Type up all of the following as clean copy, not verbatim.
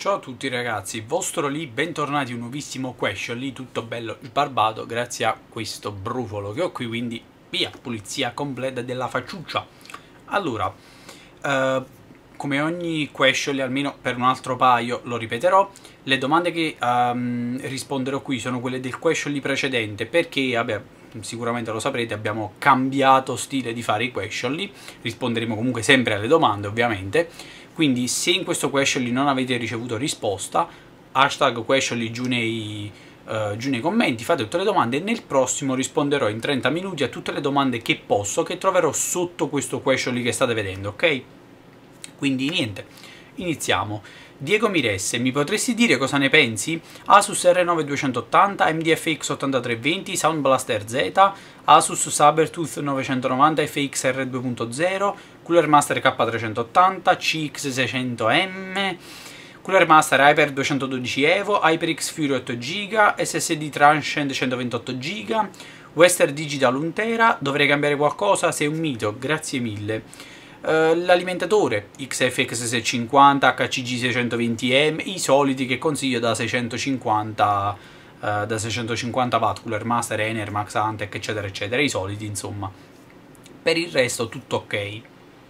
Ciao a tutti ragazzi, vostro lì, bentornati a un nuovissimo question lì, tutto bello sbarbato grazie a questo brufolo che ho qui, quindi via, pulizia completa della facciuccia. Allora, come ogni question lì, almeno per un altro paio lo ripeterò, le domande che risponderò qui sono quelle del question lì precedente, perché vabbè, sicuramente lo saprete, abbiamo cambiato stile di fare i question lì, risponderemo comunque sempre alle domande ovviamente. Quindi se in questo question lì non avete ricevuto risposta, hashtag question lì giù nei commenti, fate tutte le domande e nel prossimo risponderò in 30 minuti a tutte le domande che posso, che troverò sotto questo question lì che state vedendo, ok? Quindi niente, iniziamo. Diego Miresse, mi potresti dire cosa ne pensi? Asus R9 280, AMD FX 8320, Sound Blaster Z, Asus Sabertooth 990 FX R2.0, Cooler Master K380, CX600M, Cooler Master Hyper 212 Evo, HyperX Fury 8 GB, SSD Transcend 128 GB, Western Digital 1 TB. Dovrei cambiare qualcosa? Sei un mito, grazie mille. L'alimentatore XFX 650, HCG 620M, i soliti che consiglio da 650 watt, Cooler Master, Enermax, Antec eccetera eccetera, i soliti insomma. Per il resto tutto ok.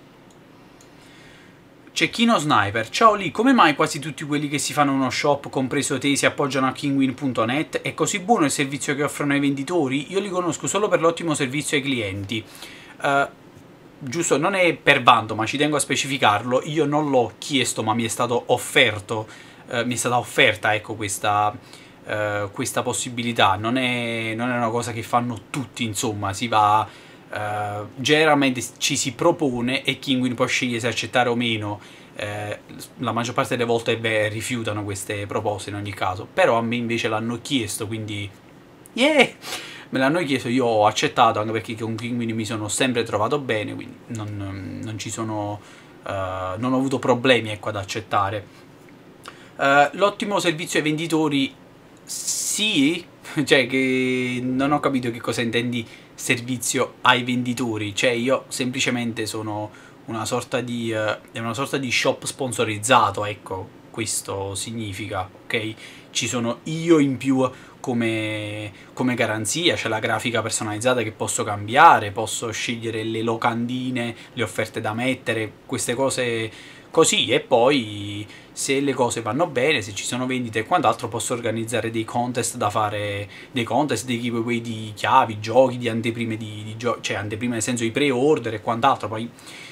Cecchino Sniper, ciao lì, come mai quasi tutti quelli che si fanno uno shop, compreso te, si appoggiano a Kinguin.net? È così buono il servizio che offrono ai venditori? Io li conosco solo per l'ottimo servizio ai clienti. Giusto, non è per vanto, ma ci tengo a specificarlo, io non l'ho chiesto, ma mi è stato offerto, mi è stata offerta, ecco, questa possibilità. Non è una cosa che fanno tutti, insomma, si va, generalmente ci si propone e Kinguin poi sceglie se accettare o meno. La maggior parte delle volte rifiutano queste proposte in ogni caso, però a me invece l'hanno chiesto, quindi yeah! Me l'hanno chiesto, io ho accettato, anche perché con Kinguin mi sono sempre trovato bene, quindi non ci sono, non ho avuto problemi, ecco, ad accettare. L'ottimo servizio ai venditori, sì, cioè che non ho capito che cosa intendi servizio ai venditori, cioè io semplicemente sono una sorta di, è una sorta di shop sponsorizzato, ecco, questo significa, ok? Ci sono io in più come garanzia, c'è la grafica personalizzata che posso cambiare, posso scegliere le locandine, le offerte da mettere, queste cose così, e poi se le cose vanno bene, se ci sono vendite e quant'altro, posso organizzare dei contest da fare, dei contest, dei giveaway di chiavi, giochi, di anteprime di giochi, cioè anteprime nel senso di pre-order e quant'altro, poi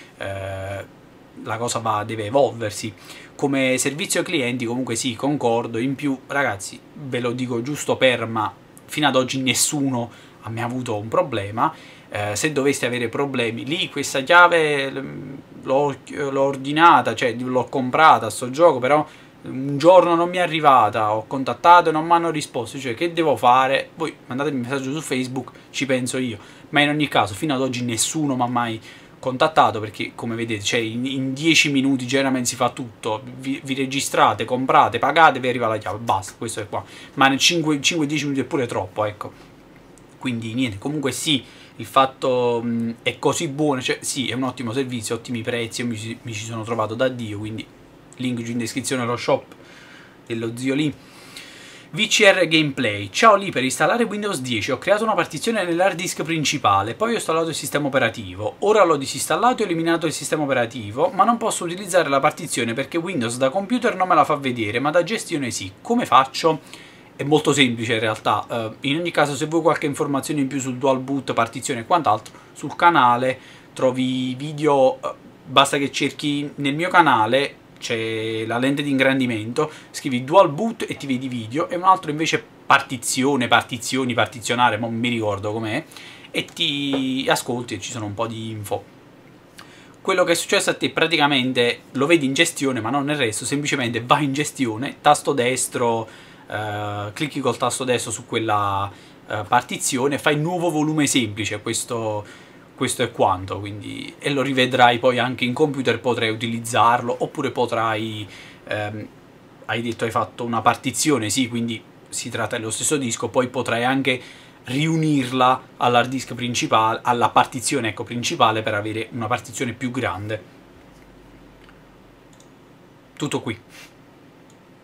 la cosa deve evolversi. Come servizio clienti comunque sì, concordo. In più ragazzi, ve lo dico giusto per, ma fino ad oggi nessuno ha mai avuto un problema. Se doveste avere problemi, lì questa chiave l'ho ordinata, cioè l'ho comprata sto gioco, però un giorno non mi è arrivata, ho contattato e non mi hanno risposto, cioè che devo fare? Voi mandatemi un messaggio su Facebook, ci penso io. Ma in ogni caso fino ad oggi nessuno mi ha mai contattato, perché come vedete, cioè in 10 minuti generalmente si fa tutto, vi registrate, comprate, pagate, vi arriva la chiave, basta, questo è qua. Ma nel 5-10 minuti è pure troppo, ecco. Quindi niente, comunque sì, il fatto è così buono, cioè sì, è un ottimo servizio, ottimi prezzi, io mi ci sono trovato da Dio, quindi link giù in descrizione allo shop dello zio lì. VCR Gameplay, ciao lì, per installare Windows 10 ho creato una partizione nell'hard disk principale, poi ho installato il sistema operativo, ora l'ho disinstallato e eliminato il sistema operativo, ma non posso utilizzare la partizione perché Windows da computer non me la fa vedere, ma da gestione sì. Come faccio? È molto semplice in realtà, in ogni caso se vuoi qualche informazione in più sul dual boot, partizione e quant'altro, sul canale trovi video, basta che cerchi nel mio canale, c'è la lente di ingrandimento, scrivi dual boot e ti vedi video, e un altro invece partizione, partizioni, partizionare, non mi ricordo com'è, e ti ascolti e ci sono un po' di info. Quello che è successo a te praticamente lo vedi in gestione, ma non nel resto, semplicemente vai in gestione, tasto destro, clicchi col tasto destro su quella partizione, fai nuovo volume semplice, questo è quanto, quindi, e lo rivedrai poi anche in computer, potrai utilizzarlo, oppure potrai, hai detto hai fatto una partizione, sì, quindi si tratta dello stesso disco, poi potrai anche riunirla all'hard disk principale, alla partizione, ecco, principale, per avere una partizione più grande. Tutto qui.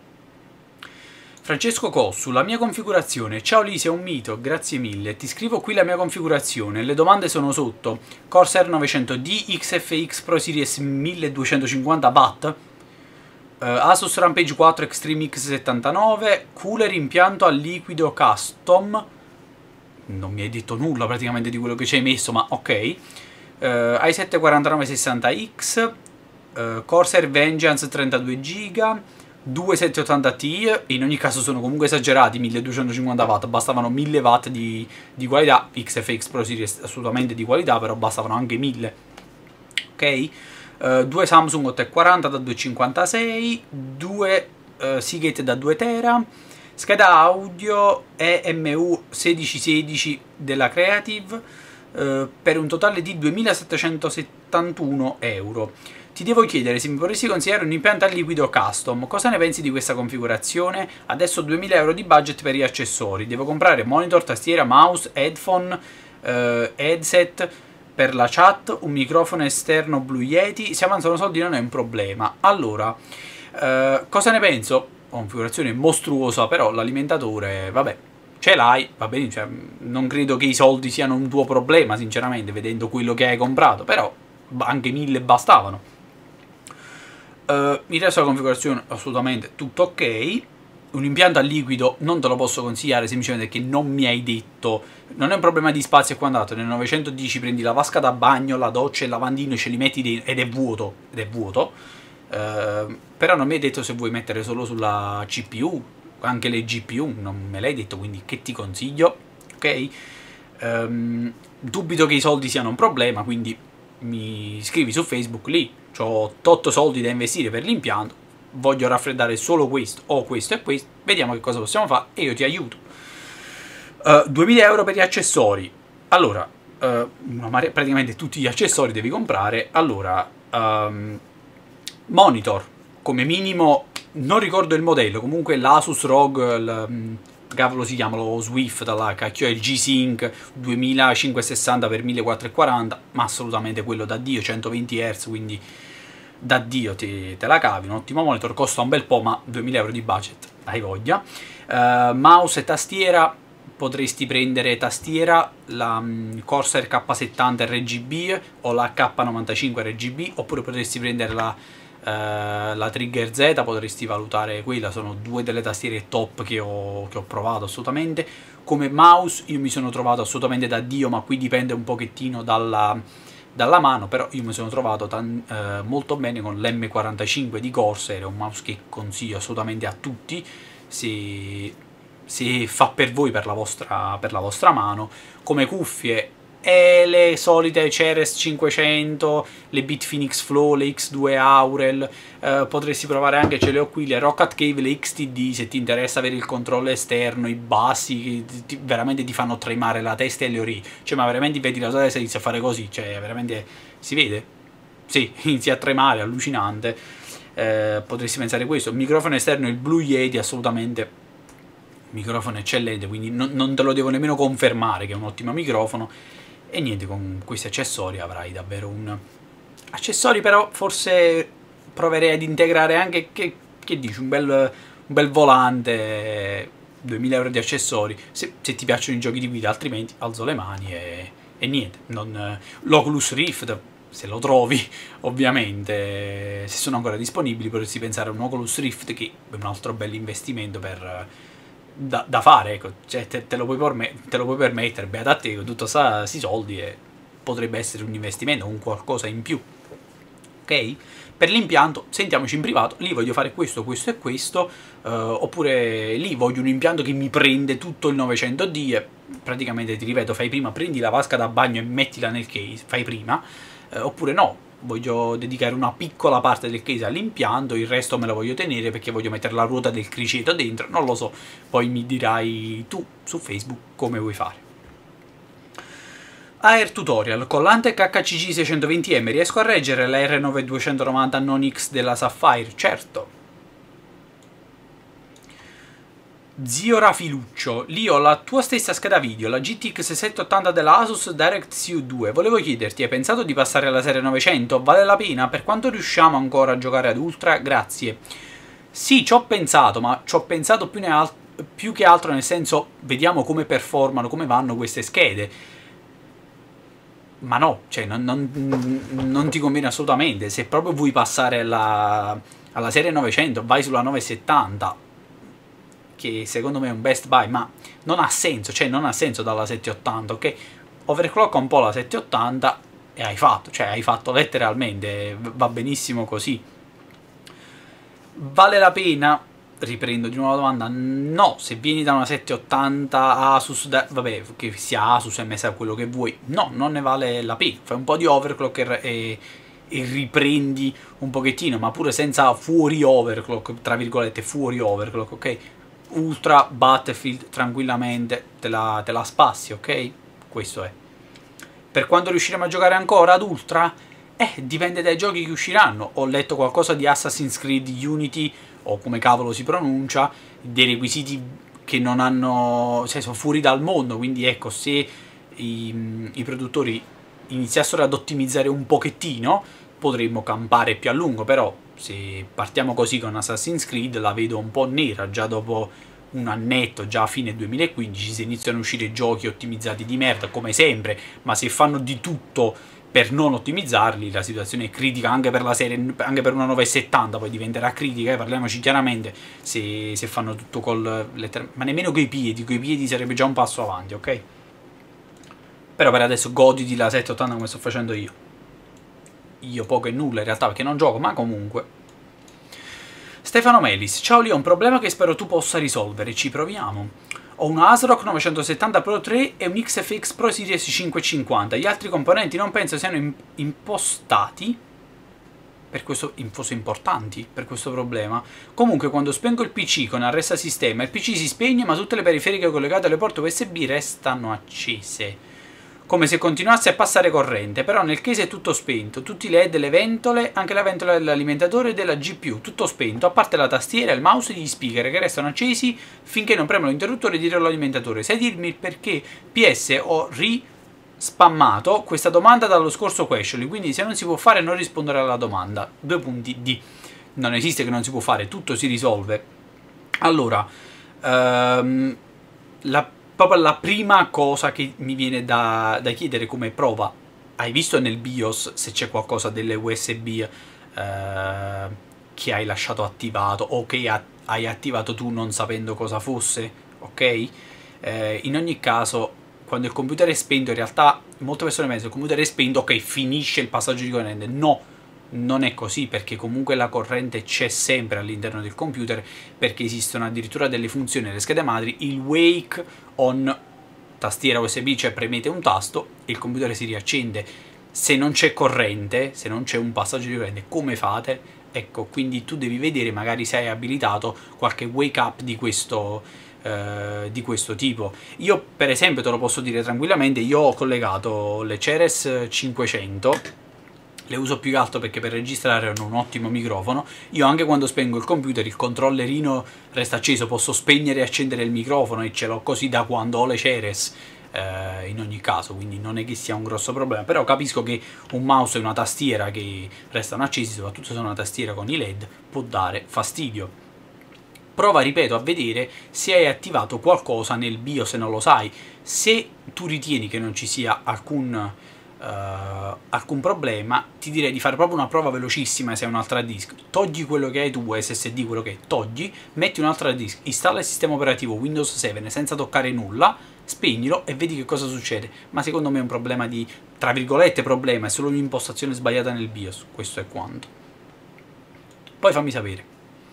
Francesco Cossu, la mia configurazione. Ciao Lì, sei un mito, grazie mille. Ti scrivo qui la mia configurazione. Le domande sono sotto. Corsair 900D, XFX Pro Series 1250 Watt, Asus Rampage 4 Extreme X79, cooler impianto a liquido custom. Non mi hai detto nulla praticamente di quello che ci hai messo, ma ok. i7 4960X, Corsair Vengeance 32 GB, 2780 Ti, in ogni caso sono comunque esagerati, 1250 watt, bastavano 1000 watt di qualità, XFX Pro Series assolutamente di qualità, però bastavano anche 1000, ok? Due Samsung 840 da 256, due Seagate da 2 tera, scheda audio EMU 1616 della Creative, per un totale di 2771 euro. Ti devo chiedere se mi potresti consigliare un impianto a liquido custom. Cosa ne pensi di questa configurazione? Adesso 2000 euro di budget per gli accessori. Devo comprare monitor, tastiera, mouse, headphone, headset per la chat, un microfono esterno Blue Yeti. Se avanzano soldi non è un problema. Allora, cosa ne penso? Configurazione mostruosa, però l'alimentatore, vabbè, ce l'hai, va bene, cioè, non credo che i soldi siano un tuo problema, sinceramente, vedendo quello che hai comprato, però anche 1000 bastavano. Il resto della configurazione assolutamente tutto ok. Un impianto a liquido non te lo posso consigliare semplicemente perché non mi hai detto, non è un problema di spazio e quant'altro. Nel 910 prendi la vasca da bagno, la doccia e il lavandino e ce li metti dentro ed è vuoto, però non mi hai detto se vuoi mettere solo sulla CPU, anche le GPU non me l'hai detto, quindi che ti consiglio, ok? Dubito che i soldi siano un problema, quindi mi scrivi su Facebook, lì ho 8 soldi da investire per l'impianto, voglio raffreddare solo questo o questo e questo, vediamo che cosa possiamo fare e io ti aiuto. 2000 euro per gli accessori. Allora, praticamente tutti gli accessori devi comprare. Allora, monitor come minimo, non ricordo il modello, comunque l'Asus ROG, cavolo si chiama, lo Swift dalla cacchio, è il G-Sync 2560x1440, ma assolutamente quello da Dio, 120 Hz, quindi da Dio te la cavi, un ottimo monitor, costa un bel po', ma 2000 euro di budget, hai voglia. Mouse e tastiera, potresti prendere tastiera, la Corsair K70 RGB o la K95 RGB, oppure potresti prendere la Trigger Z, potresti valutare quella, sono due delle tastiere top che ho provato assolutamente. Come mouse io mi sono trovato assolutamente da Dio, ma qui dipende un pochettino dalla mano, però io mi sono trovato molto bene con l'M45 di Corsair, è un mouse che consiglio assolutamente a tutti se fa per voi, per la vostra mano. Come cuffie e le solite Ceres 500, le Bitfinex Flow, le X2 Aurel, potresti provare anche, ce le ho qui, le Rocket Cave, le XTD, se ti interessa avere il controllo esterno, i bassi, che veramente ti fanno tremare la testa e le orecchie, cioè ma veramente vedi la tua testa inizia a fare così, cioè veramente, si vede? Sì, inizia a tremare, allucinante. Potresti pensare questo, microfono esterno, il Blue Yeti, assolutamente microfono eccellente, quindi non te lo devo nemmeno confermare che è un ottimo microfono. E niente, con questi accessori avrai davvero un... Accessori però forse proverei ad integrare anche, che dici, un bel volante, 2000 euro di accessori, se ti piacciono i giochi di guida, altrimenti alzo le mani e niente. L'Oculus Rift, se lo trovi, ovviamente, se sono ancora disponibili, potresti pensare a un Oculus Rift, che è un altro bel investimento da fare, ecco, cioè te lo puoi permettere, beata a te con tutti questi soldi, e potrebbe essere un investimento, un qualcosa in più, ok? Per l'impianto sentiamoci in privato, lì voglio fare questo, questo e questo, oppure lì voglio un impianto che mi prende tutto il 900D, e praticamente ti ripeto, fai prima, prendi la vasca da bagno e mettila nel case, fai prima, oppure no, voglio dedicare una piccola parte del case all'impianto, il resto me lo voglio tenere perché voglio mettere la ruota del criceto dentro, non lo so, poi mi dirai tu su Facebook come vuoi fare. Air Tutorial, collante HCG 620M, riesco a reggere la R9290 Non-X della Sapphire? Certo. Zio Rafiluccio, lì ho la tua stessa scheda video, la GTX 780 della Asus DirectX 2. Volevo chiederti, hai pensato di passare alla serie 900? Vale la pena? Per quanto riusciamo ancora a giocare ad Ultra? Grazie. Sì, ci ho pensato, ma ci ho pensato più che altro nel senso, vediamo come performano, come vanno queste schede. Ma no, cioè non ti conviene assolutamente. Se proprio vuoi passare alla serie 900, vai sulla 970, che secondo me è un best buy, ma non ha senso, cioè non ha senso dalla 780, ok? Overclock un po' la 780 e hai fatto letteralmente, va benissimo così. Vale la pena? Riprendo di nuovo la domanda. No, se vieni da una 780 Asus, vabbè, che sia Asus, MSI, quello che vuoi, no, non ne vale la pena. Fai un po' di overclock e riprendi un pochettino, ma pure senza fuori overclock, tra virgolette, fuori overclock, ok? Ultra Battlefield tranquillamente te la spassi, ok? Questo è. Per quando riusciremo a giocare ancora ad Ultra? Dipende dai giochi che usciranno. Ho letto qualcosa di Assassin's Creed Unity, o come cavolo si pronuncia, dei requisiti che non hanno, cioè sono fuori dal mondo, quindi ecco, se i produttori iniziassero ad ottimizzare un pochettino, potremmo campare più a lungo, però se partiamo così con Assassin's Creed la vedo un po' nera, già dopo un annetto, già a fine 2015, se iniziano a uscire giochi ottimizzati di merda, come sempre, ma se fanno di tutto per non ottimizzarli, la situazione è critica anche per la serie, anche per una 970, poi diventerà critica, parliamoci chiaramente, se fanno tutto ma nemmeno coi piedi sarebbe già un passo avanti, ok? Però per adesso goditi la 780 come sto facendo io. Io poco e nulla in realtà perché non gioco, ma comunque. Stefano Melis, ciao Leo, un problema che spero tu possa risolvere, ci proviamo. Ho una ASRock 970 Pro 3 e un XFX Pro Series 550. Gli altri componenti non penso siano impostati per questo, fosse importanti per questo problema. Comunque quando spengo il PC con arresta sistema, il PC si spegne ma tutte le periferiche collegate alle porte USB restano accese, come se continuasse a passare corrente, però nel case è tutto spento, tutti i LED, le ventole, anche la ventola dell'alimentatore e della GPU, tutto spento, a parte la tastiera, il mouse e gli speaker che restano accesi finché non premo l'interruttore dietro l'alimentatore. Sai dirmi il perché? PS, ho rispammato questa domanda dallo scorso question, quindi se non si può fare non rispondere alla domanda. 2 punti D. Non esiste che non si può fare, tutto si risolve. Allora, proprio la prima cosa che mi viene da chiedere come prova: hai visto nel BIOS se c'è qualcosa delle USB che hai lasciato attivato o che hai attivato tu non sapendo cosa fosse? Ok? In ogni caso, quando il computer è spento, in realtà molte persone pensano il computer è spento, ok, finisce il passaggio di corrente. No, non è così, perché comunque la corrente c'è sempre all'interno del computer, perché esistono addirittura delle funzioni nelle schede madri, il wake on tastiera USB, cioè premete un tasto e il computer si riaccende. Se non c'è corrente, se non c'è un passaggio di corrente, come fate? Ecco, quindi tu devi vedere magari se hai abilitato qualche wake up di questo tipo. Io per esempio te lo posso dire tranquillamente, io ho collegato le Ceres 500, le uso più che altro perché per registrare hanno un ottimo microfono. Io anche quando spengo il computer il controllerino resta acceso, posso spegnere e accendere il microfono e ce l'ho così da quando ho le Ceres, in ogni caso, quindi non è che sia un grosso problema. Però capisco che un mouse e una tastiera che restano accesi, soprattutto se è una tastiera con i LED, può dare fastidio. Prova, ripeto, a vedere se hai attivato qualcosa nel BIOS se non lo sai. Se tu ritieni che non ci sia alcun problema, ti direi di fare proprio una prova velocissima. Se hai un hard disk, togli quello che hai tu, SSD, quello che è, togli, metti un hard disk, installa il sistema operativo Windows 7 senza toccare nulla, spegnilo e vedi che cosa succede. Ma secondo me è un problema di, tra virgolette problema, è solo un'impostazione sbagliata nel BIOS, questo è quanto. Poi fammi sapere.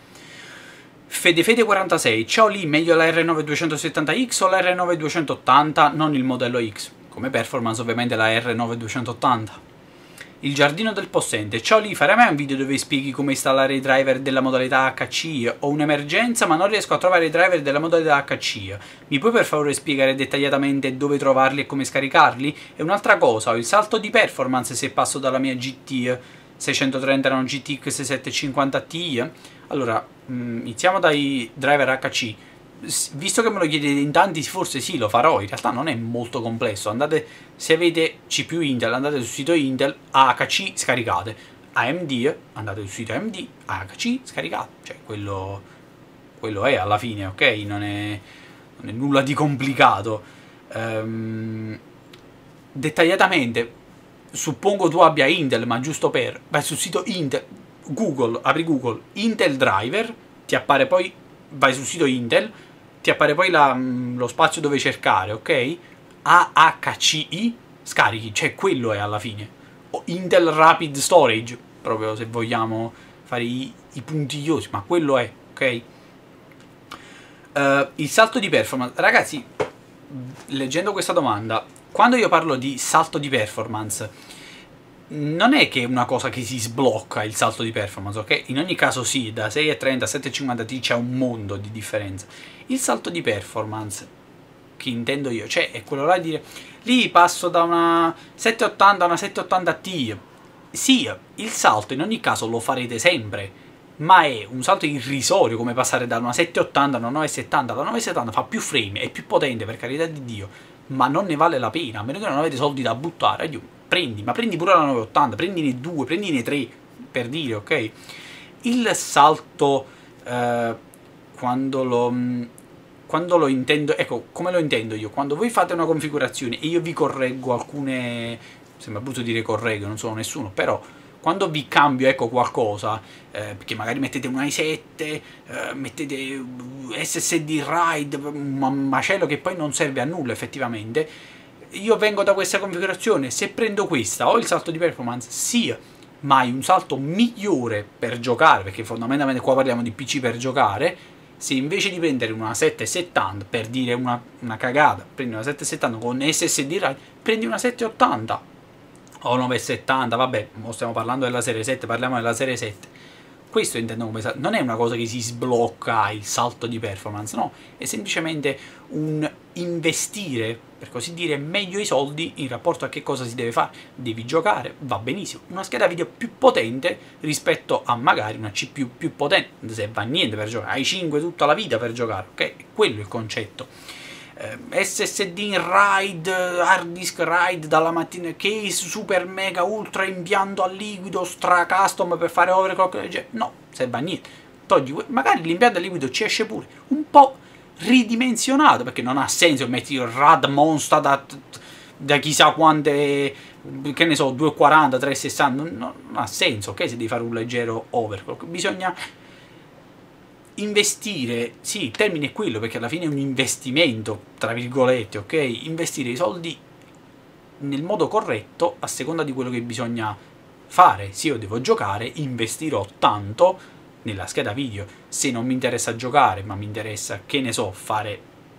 Fede46, ciao lì, meglio la R9270X o la R9280, non il modello X? Come performance ovviamente la R9280. Il giardino del possente, ciao lì, farai mai un video dove spieghi come installare i driver della modalità HC? Ho un'emergenza ma non riesco a trovare i driver della modalità HC. Mi puoi per favore spiegare dettagliatamente dove trovarli e come scaricarli? E un'altra cosa, ho il salto di performance se passo dalla mia GT 630 a una GTX 750 Ti? Allora, iniziamo dai driver HC. Visto che me lo chiedete in tanti, forse sì, lo farò. In realtà non è molto complesso. Andate, se avete CPU Intel, andate sul sito Intel, HC, scaricate. AMD, andate sul sito AMD, AHC, scaricate, cioè quello è alla fine, ok? Non è nulla di complicato. Dettagliatamente, suppongo tu abbia Intel, ma giusto per... vai sul sito Intel, Google, apri Google, Intel Driver, ti appare poi, vai sul sito Intel, ti appare poi lo spazio dove cercare, ok? AHCI, scarichi, cioè quello è alla fine. O Intel Rapid Storage, proprio se vogliamo fare i puntigliosi, ma quello è, ok? Il salto di performance, ragazzi, leggendo questa domanda, quando io parlo di salto di performance, non è che è una cosa che si sblocca il salto di performance, ok? In ogni caso sì, da 6,30 a 7,50 Ti c'è un mondo di differenza. Il salto di performance, che intendo io, cioè è quello là di dire, lì passo da una 780 a una 780 Ti. Sì, il salto in ogni caso lo farete sempre, ma è un salto irrisorio come passare da una 780 a una 970. La 970 fa più frame, è più potente, per carità di Dio, ma non ne vale la pena, a meno che non avete soldi da buttare. Prendi, ma prendi pure la 980, prendine 2, prendine 3, per dire, ok? Il salto, quando lo intendo, ecco, come lo intendo io? Quando voi fate una configurazione e io vi correggo alcune, sembra brutto dire correggo, non sono nessuno, però quando vi cambio, ecco, qualcosa, perché magari mettete un i7, mettete SSD RAID, un macello che poi non serve a nulla effettivamente, io vengo da questa configurazione, se prendo questa ho il salto di performance, sì, ma hai un salto migliore per giocare, perché fondamentalmente qua parliamo di PC per giocare. Se invece di prendere una 770, per dire una cagata, prendi una 770 con SSD RAID, prendi una 780 o 970, vabbè, stiamo parlando della serie 7, parliamo della serie 7. Questo intendo come salto, non è una cosa che si sblocca il salto di performance, no, è semplicemente un investire, per così dire, meglio i soldi in rapporto a che cosa si deve fare. Devi giocare, va benissimo, una scheda video più potente rispetto a magari una CPU più potente, se va niente per giocare, hai 5 tutta la vita per giocare, ok? Quello è il concetto. SSD in RAID, hard disk RAID dalla mattina, case super mega ultra impianto a liquido stra custom per fare overclock, no, serve a niente. Togli, magari l'impianto a liquido ci esce pure un po' ridimensionato, perché non ha senso metti il RAD Monster da chissà quante, che ne so, 240, 360, non ha senso, ok? Se devi fare un leggero overclock bisogna investire, sì, il termine è quello, perché alla fine è un investimento, tra virgolette, ok? Investire i soldi nel modo corretto a seconda di quello che bisogna fare. Se io devo giocare, investirò tanto nella scheda video. Se non mi interessa giocare, ma mi interessa, che ne so, fare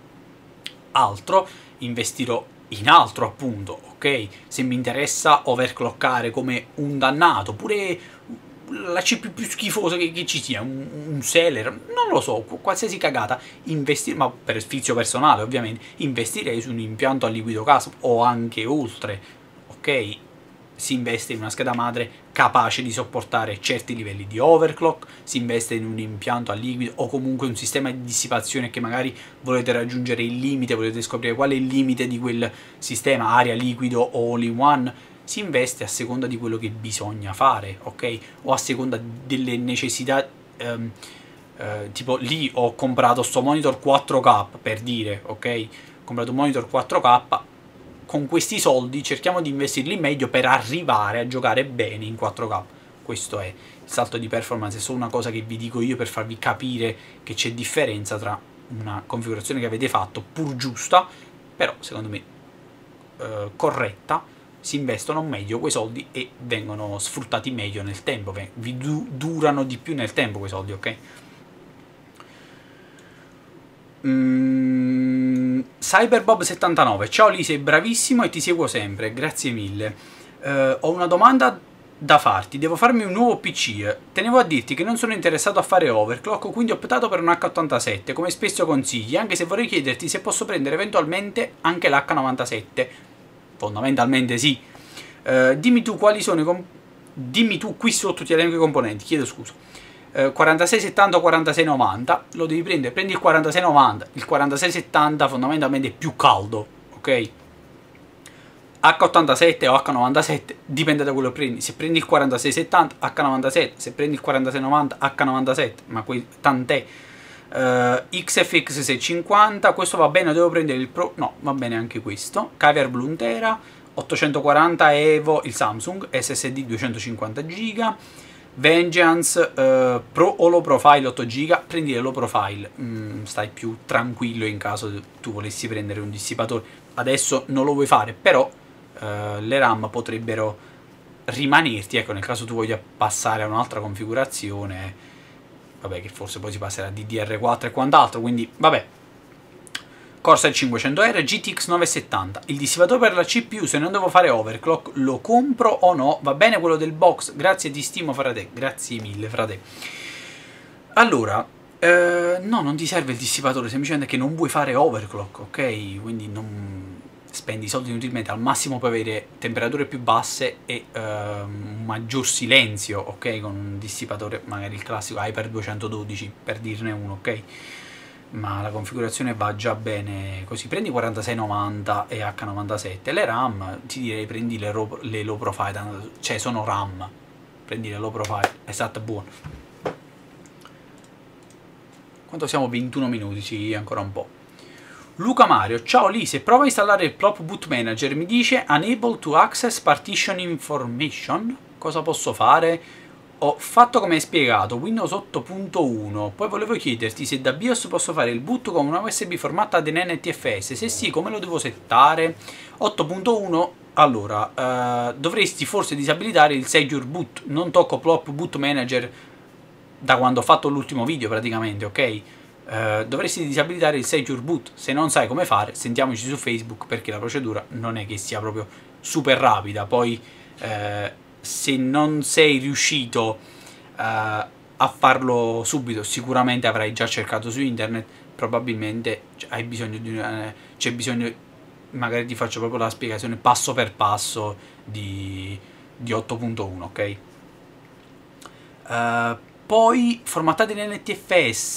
altro, investirò in altro, appunto, ok? Se mi interessa overclockare come un dannato, pure la CPU più schifosa che ci sia, un Seller, non lo so, qualsiasi cagata, ma per sfizio personale ovviamente, investirei su un impianto a liquido custom o anche oltre, ok? Si investe in una scheda madre capace di sopportare certi livelli di overclock, si investe in un impianto a liquido o comunque un sistema di dissipazione che magari volete raggiungere il limite, volete scoprire qual è il limite di quel sistema, aria, liquido o all-in-one. Si investe a seconda di quello che bisogna fare, ok? O a seconda delle necessità, tipo lì ho comprato sto monitor 4K, per dire, ok? Ho comprato un monitor 4K, con questi soldi cerchiamo di investirli meglio per arrivare a giocare bene in 4K. Questo è il salto di performance, è solo una cosa che vi dico io per farvi capire che c'è differenza tra una configurazione che avete fatto, pur giusta, però secondo me corretta, si investono meglio quei soldi e vengono sfruttati meglio nel tempo, vi durano di più nel tempo quei soldi, ok? Cyberbob79, ciao Lì, sei bravissimo e ti seguo sempre, grazie mille. Ho una domanda da farti, devo farmi un nuovo PC, tenevo a dirti che non sono interessato a fare overclock, quindi ho optato per un H87, come spesso consigli, anche se vorrei chiederti se posso prendere eventualmente anche l'H97. Fondamentalmente sì. Dimmi tu quali sono dimmi tu qui sotto ti elenco i componenti, chiedo scusa. 4670 o 4690 lo devi prendere, prendi il 4690, il 4670 fondamentalmente è più caldo, ok? H87 o H97 dipende da quello che prendi. Se prendi il 4670 H97, se prendi il 4690 H97, ma tant'è. XFX 650, questo va bene, devo prendere il Pro, no, va bene anche questo. Caviar Bluntera 840 Evo, il Samsung SSD 250 GB. Vengeance Pro o Low Profile 8 GB, prendi Low Profile, stai più tranquillo in caso tu volessi prendere un dissipatore. Adesso non lo vuoi fare, però le RAM potrebbero rimanerti, ecco, nel caso tu voglia passare a un'altra configurazione, vabbè, che forse poi si passerà a DDR4 e quant'altro, quindi vabbè. Corsair 500R GTX 970, il dissipatore per la CPU, se non devo fare overclock lo compro o no? Va bene quello del box, grazie, ti stimo frate, grazie mille frate. Allora, no, non ti serve il dissipatore, semplicemente che non vuoi fare overclock, ok? Quindi non spendi soldi inutilmente, al massimo puoi avere temperature più basse e un maggior silenzio, ok? Con un dissipatore, magari il classico Hyper 212, per dirne uno, ok? Ma la configurazione va già bene così. Prendi 4690 e H97, le RAM ti direi prendi le low profile, cioè sono RAM, prendi le low profile, esatto, buono. Quanto siamo? 21 minuti, sì, ancora un po'. Luca Mario, ciao Lise, prova a installare il Plop Boot Manager, mi dice Unable to access partition information, cosa posso fare? Ho fatto come hai spiegato, Windows 8.1, poi volevo chiederti se da BIOS posso fare il boot con una USB formattata in NTFS, se sì, come lo devo settare? 8.1, allora, dovresti forse disabilitare il Secure Boot, non tocco Plop Boot Manager da quando ho fatto l'ultimo video praticamente, ok? Dovresti disabilitare il Secure Boot, se non sai come fare, sentiamoci su Facebook perché la procedura non è che sia proprio super rapida, poi se non sei riuscito a farlo subito, sicuramente avrai già cercato su internet, probabilmente hai bisogno di c'è bisogno, magari ti faccio proprio la spiegazione passo per passo di 8.1, ok? Poi formattati in NTFS,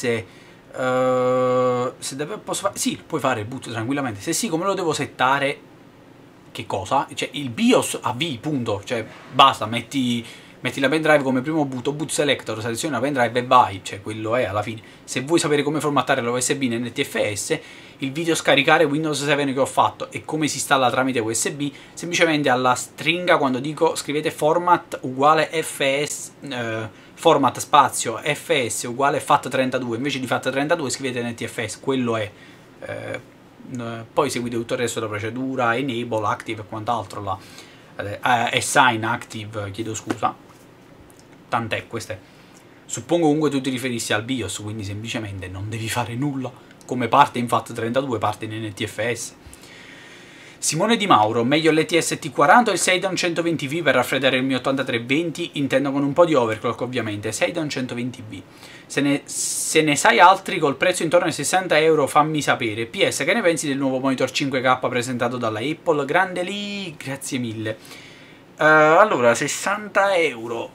se posso fare, sì, puoi fare il boot tranquillamente, se sì, come lo devo settare? Che cosa? Cioè il BIOS avvii, punto, cioè basta, metti la pendrive come primo boot o boot selector, selezioni la pendrive e vai, cioè quello è alla fine. Se vuoi sapere come formattare l'USB in NTFS, il video scaricare Windows 7 che ho fatto e come si installa tramite USB, semplicemente alla stringa quando dico scrivete format uguale fs, format spazio fs uguale FAT32, invece di FAT32 scrivete NTFS, quello è. Poi seguite tutto il resto della procedura, enable, active e quant'altro là, assign, active, chiedo scusa, tant'è, queste. Suppongo comunque tu ti riferissi al BIOS, quindi semplicemente non devi fare nulla, come parte in FAT32 parte in NTFS. Simone Di Mauro, meglio l'ETS-T40 o il Seidon 120V per raffreddare il mio 8320, intendo con un po' di overclock ovviamente, Seidon 120V. Se ne sai altri col prezzo intorno ai 60 euro fammi sapere. PS, che ne pensi del nuovo monitor 5K presentato dalla Apple? Grande lì, grazie mille. Allora, 60 euro.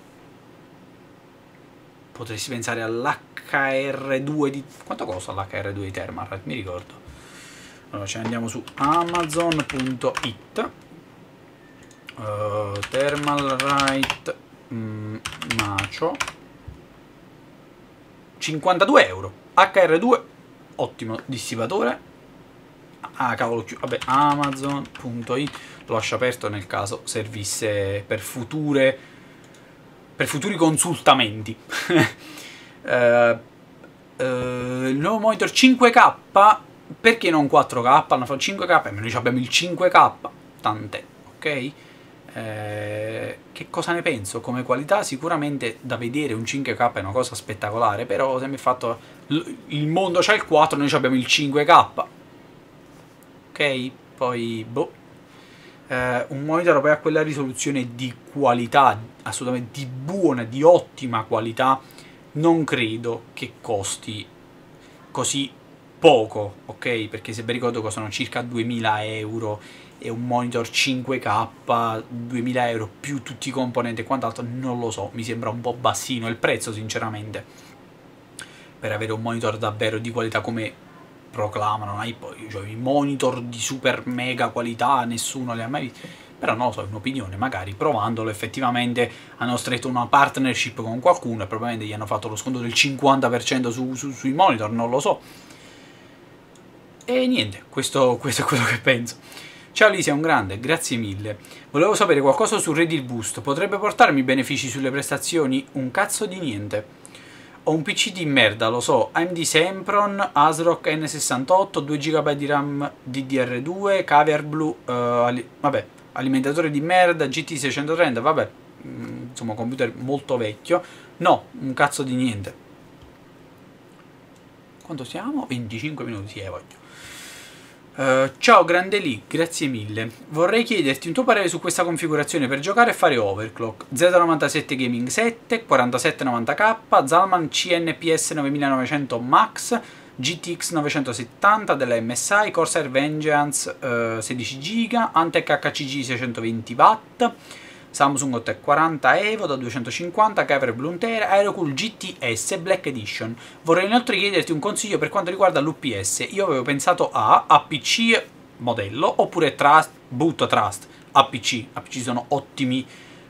Potresti pensare all'HR2 di... Quanto costa l'HR2 di Thermalright? Mi ricordo. Allora, ce ne andiamo su Amazon.it. Thermalright Macio 52 euro. HR2, ottimo dissipatore. Ah, cavolo, vabbè, Amazon.it. Lo lascio aperto nel caso servisse per futuri consultamenti. Il nuovo monitor 5K, perché non 4K? Hanno fatto 5K e noi abbiamo il 5K, tant'è, ok? Che cosa ne penso? Come qualità sicuramente da vedere un 5K è una cosa spettacolare, però se mi è fatto il mondo c'ha il 4, noi abbiamo il 5K, ok? Poi boh, un monitor poi a quella risoluzione di qualità, assolutamente di buona, di ottima qualità, non credo che costi così poco, ok? Perché se vi ricordo costano circa 2000 euro e un monitor 5K 2000 euro più tutti i componenti e quant'altro, non lo so, mi sembra un po' bassino il prezzo sinceramente per avere un monitor davvero di qualità come proclamano, cioè, i monitor di super mega qualità, nessuno li ha mai visti, però non lo so, è un'opinione, magari provandolo effettivamente hanno stretto una partnership con qualcuno e probabilmente gli hanno fatto lo sconto del 50% sui monitor, non lo so. E niente, questo è quello che penso. Ciao Lì, sei un grande, grazie mille. Volevo sapere qualcosa su Reddit Boost, potrebbe portarmi benefici sulle prestazioni? Un cazzo di niente. Ho un PC di merda, lo so, AMD Sempron, ASRock N68, 2 GB di RAM DDR2, Caviar Blue, vabbè, alimentatore di merda, GT 630, vabbè, insomma, computer molto vecchio. No, un cazzo di niente. Quanto siamo? 25 minuti, sì, voglio. Ciao grande Lì, grazie mille. Vorrei chiederti un tuo parere su questa configurazione per giocare e fare overclock. Z97 Gaming 7, 4790K, Zalman CNPS 9900 Max, GTX 970 della MSI, Corsair Vengeance 16 GB, Antec HCG 620 W, Samsung 840 Evo da 250, Caviar Blue 1 TB, Aerocool GTS Black Edition. Vorrei inoltre chiederti un consiglio per quanto riguarda l'UPS. Io avevo pensato a APC modello oppure Trust, Boot Trust APC. APC sono ottimi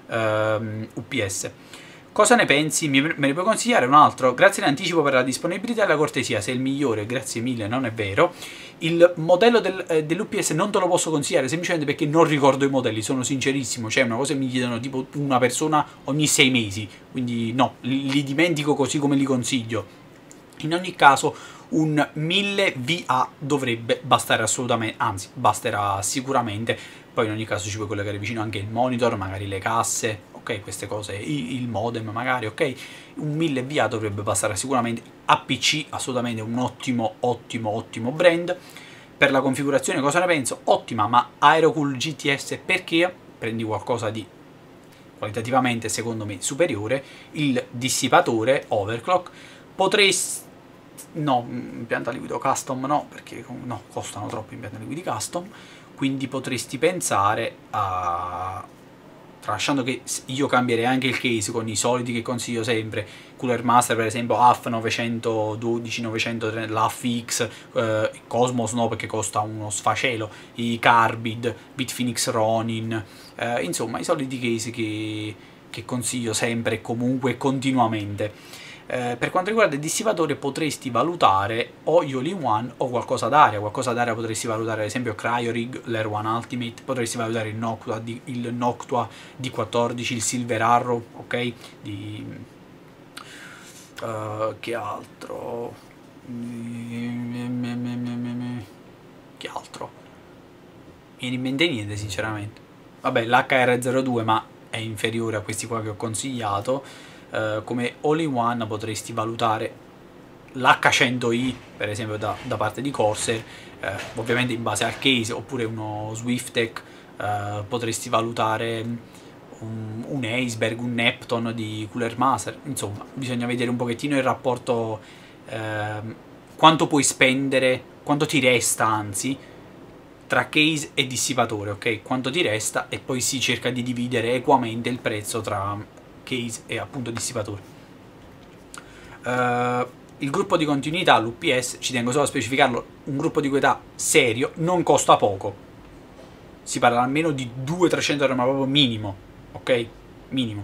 UPS. Cosa ne pensi? Me ne puoi consigliare un altro? Grazie in anticipo per la disponibilità e la cortesia, sei il migliore, grazie mille, non è vero. Il modello dell'UPS non te lo posso consigliare semplicemente perché non ricordo i modelli, sono sincerissimo, cioè una cosa che mi chiedono tipo una persona ogni 6 mesi, quindi no, li dimentico così come li consiglio. In ogni caso un 1000 VA dovrebbe bastare assolutamente, anzi basterà sicuramente, poi in ogni caso ci puoi collegare vicino anche il monitor, magari le casse, ok, queste cose, il modem magari, ok, un 1000 VA dovrebbe bastare sicuramente. APC assolutamente un ottimo brand. Per la configurazione cosa ne penso? Ottima, ma Aerocool GTS perché? Prendi qualcosa di qualitativamente secondo me superiore. Il dissipatore overclock potresti, no, impianto liquido custom no, perché no, costano troppo impianti liquidi custom, quindi potresti pensare a, tralasciando che io cambierei anche il case con i soliti che consiglio sempre, Cooler Master per esempio, AF 912, 930, l'AFX, Cosmos no perché costa uno sfacelo, i Carbid, Bitfinex Ronin, insomma i soliti case che consiglio sempre e comunque e continuamente. Per quanto riguarda il dissipatore potresti valutare o gli All-in-One o qualcosa d'aria. Qualcosa d'aria potresti valutare ad esempio Cryorig, l'Air One Ultimate, potresti valutare il Noctua D14, il Silver Arrow, ok? Che altro? Che altro? Mi viene in mente niente sinceramente. Vabbè, l'HR02 ma è inferiore a questi qua che ho consigliato. Come all-in-one potresti valutare l'H100i per esempio da parte di Corsair, ovviamente in base al case, oppure uno Swiftech, potresti valutare un Iceberg, un Neptune di Cooler Master. Insomma bisogna vedere un pochettino il rapporto, quanto puoi spendere, quanto ti resta anzi tra case e dissipatore, ok? Quanto ti resta e poi si cerca di dividere equamente il prezzo tra case e appunto dissipatore. Il gruppo di continuità, l'UPS, ci tengo solo a specificarlo, un gruppo di qualità serio non costa poco, si parla almeno di 200-300 euro ma proprio minimo, ok? Minimo.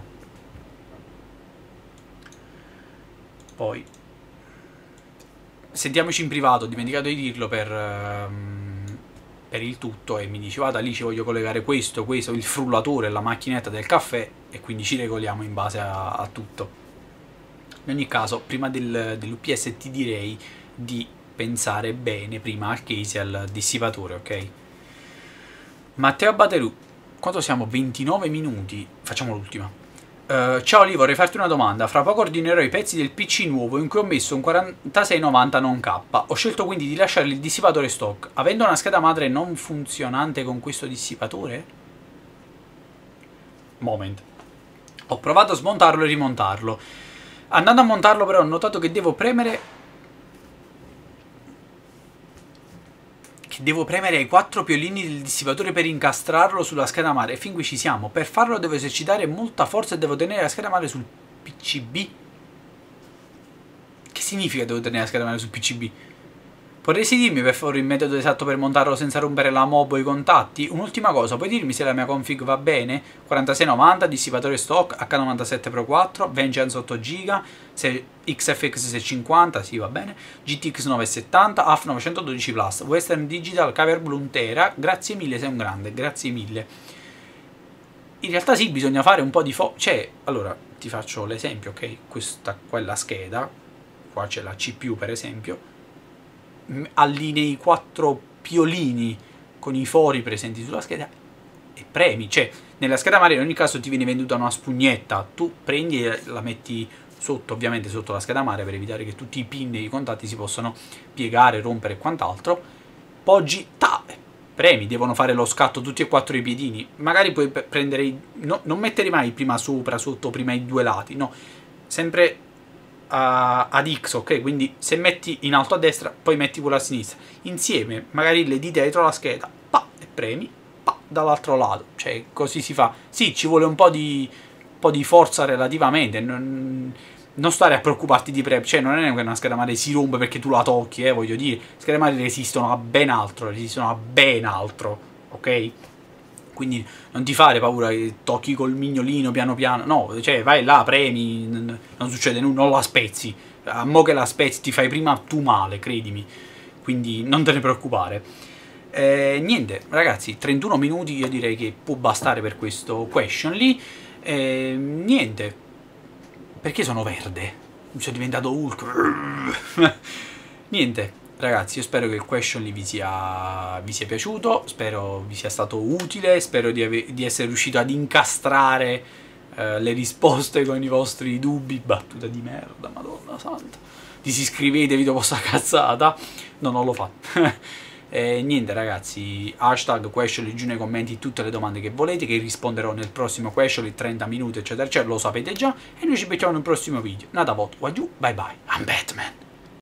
Poi sentiamoci in privato, ho dimenticato di dirlo per il tutto, e mi dice guarda lì ci voglio collegare questo, il frullatore, la macchinetta del caffè, e quindi ci regoliamo in base a tutto. In ogni caso prima dell'UPS ti direi di pensare bene prima al case e al dissipatore, ok? Matteo Baterù, quanto siamo? 29 minuti, facciamo l'ultima. Ciao Lì, vorrei farti una domanda. Fra poco ordinerò i pezzi del PC nuovo in cui ho messo un 4690 non K. Ho scelto quindi di lasciare il dissipatore stock. Avendo una scheda madre non funzionante con questo dissipatore? Moment. Ho provato a smontarlo e rimontarlo. Andando a montarlo però ho notato che devo premere ai 4 piolini del dissipatore per incastrarlo sulla scheda madre, e fin qui ci siamo. Per farlo devo esercitare molta forza e devo tenere la scheda madre sul PCB. Che significa devo tenere la scheda madre sul PCB? Potresti dirmi per favore il metodo esatto per montarlo senza rompere la mob o i contatti? Un'ultima cosa, puoi dirmi se la mia config va bene? 4690, dissipatore stock, H97 Pro 4, Vengeance 8 GB, XFX 650, sì va bene, GTX 970, AF 912 Plus, Western Digital, Cover Blue Tera, grazie mille, sei un grande, grazie mille. In realtà sì, bisogna fare un po' di cioè, allora, ti faccio l'esempio, ok? Questa qua è la scheda, qua c'è la CPU per esempio, allinei 4 piolini con i fori presenti sulla scheda e premi, cioè nella scheda madre in ogni caso ti viene venduta una spugnetta, tu prendi e la metti sotto, ovviamente sotto la scheda madre per evitare che tutti i pin e i contatti si possano piegare, rompere e quant'altro, poggi, premi, devono fare lo scatto tutti e 4 i piedini, magari puoi prendere, non mettere mai prima sopra, sotto, prima i due lati, no, sempre ad X, ok? Quindi se metti in alto a destra, poi metti quello a sinistra, insieme, magari le dita dietro la scheda, e premi, dall'altro lato, cioè così si fa. Sì, ci vuole un po' di forza relativamente, non stare a preoccuparti di prep, cioè non è che una scheda madre si rompe perché tu la tocchi, voglio dire, schede madre resistono a ben altro, ok? Quindi non ti fare paura che tocchi col mignolino piano piano, no, cioè vai là, premi, non succede nulla, non la spezzi, a mo' che la spezzi ti fai prima tu male, credimi, quindi non te ne preoccupare. Niente, ragazzi, 31 minuti io direi che può bastare per questo question lì, niente, perché sono verde? Sono diventato Hulk, niente. Ragazzi, io spero che il question lì vi sia piaciuto, spero vi sia stato utile, spero di essere riuscito ad incastrare le risposte con i vostri dubbi. Battuta di merda, madonna santa. Disiscrivetevi dopo sta cazzata. No, non lo fa. Niente ragazzi, hashtag question giù nei commenti tutte le domande che volete, che risponderò nel prossimo question, 30 minuti eccetera eccetera, lo sapete già, e noi ci becchiamo nel prossimo video. Nada voto, wagyu, bye bye, I'm Batman.